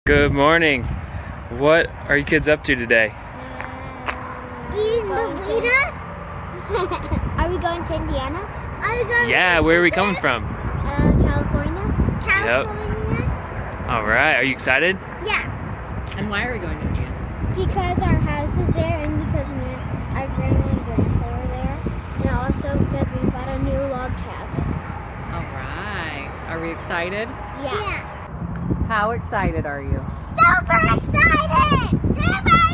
Good morning. What are you kids up to today? Eating burrito? Are we going to Indiana? Yeah, where are we coming from? California. Yep. All right, are you excited? Yeah. And why are we going to Indiana? Because our house is there and because our grandma and grandpa are there. And also because we bought a new log cabin. All right. Are we excited? Yeah. How excited are you? Super excited! Super!